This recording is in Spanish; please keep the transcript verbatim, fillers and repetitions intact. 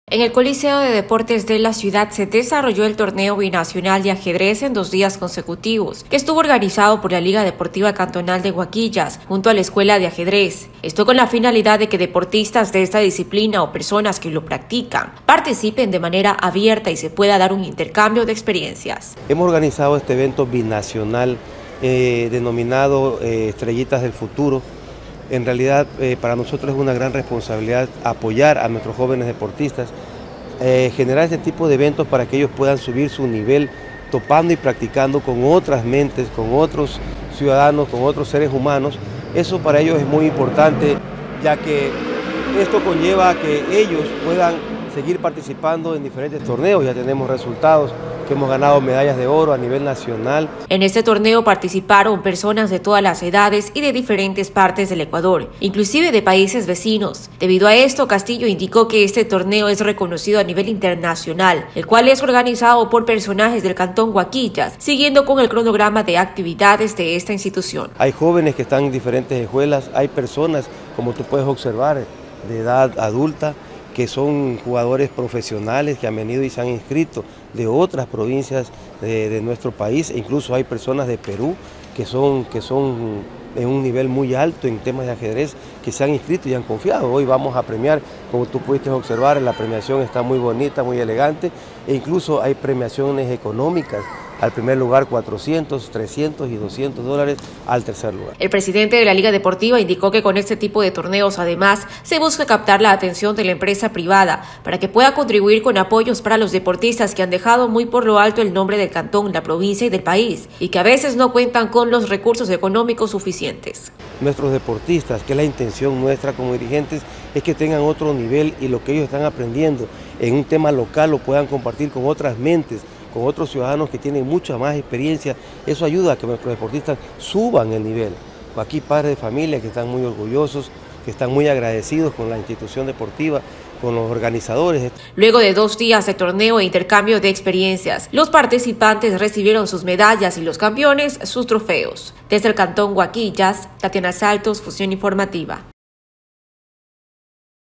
En el Coliseo de Deportes de la ciudad se desarrolló el torneo binacional de ajedrez en dos días consecutivos, que estuvo organizado por la Liga Deportiva Cantonal de Huaquillas junto a la Escuela de Ajedrez. Esto con la finalidad de que deportistas de esta disciplina o personas que lo practican participen de manera abierta y se pueda dar un intercambio de experiencias. Hemos organizado este evento binacional eh, denominado eh, Estrellitas del Futuro. En realidad, eh, para nosotros es una gran responsabilidad apoyar a nuestros jóvenes deportistas, eh, generar este tipo de eventos para que ellos puedan subir su nivel, topando y practicando con otras mentes, con otros ciudadanos, con otros seres humanos. Eso para ellos es muy importante, ya que esto conlleva a que ellos puedan seguir participando en diferentes torneos. Ya tenemos resultados que hemos ganado medallas de oro a nivel nacional. En este torneo participaron personas de todas las edades y de diferentes partes del Ecuador, inclusive de países vecinos. Debido a esto, Castillo indicó que este torneo es reconocido a nivel internacional, el cual es organizado por personajes del Cantón Huaquillas, siguiendo con el cronograma de actividades de esta institución. Hay jóvenes que están en diferentes escuelas, hay personas, como tú puedes observar, de edad adulta, que son jugadores profesionales que han venido y se han inscrito de otras provincias de, de nuestro país, e incluso hay personas de Perú que son, que son en un nivel muy alto en temas de ajedrez, que se han inscrito y han confiado. Hoy vamos a premiar, como tú pudiste observar, la premiación está muy bonita, muy elegante, e incluso hay premiaciones económicas. Al primer lugar cuatrocientos, trescientos y doscientos dólares al tercer lugar. El presidente de la Liga Deportiva indicó que con este tipo de torneos además se busca captar la atención de la empresa privada para que pueda contribuir con apoyos para los deportistas que han dejado muy por lo alto el nombre del cantón, la provincia y del país y que a veces no cuentan con los recursos económicos suficientes. Nuestros deportistas, que es la intención nuestra como dirigentes, es que tengan otro nivel y lo que ellos están aprendiendo en un tema local lo puedan compartir con otras mentes, con otros ciudadanos que tienen mucha más experiencia. Eso ayuda a que nuestros deportistas suban el nivel. Aquí padres de familia que están muy orgullosos, que están muy agradecidos con la institución deportiva, con los organizadores. Luego de dos días de torneo e intercambio de experiencias, los participantes recibieron sus medallas y los campeones sus trofeos. Desde el Cantón Huaquillas, Tatiana Saltos, Fusión Informativa.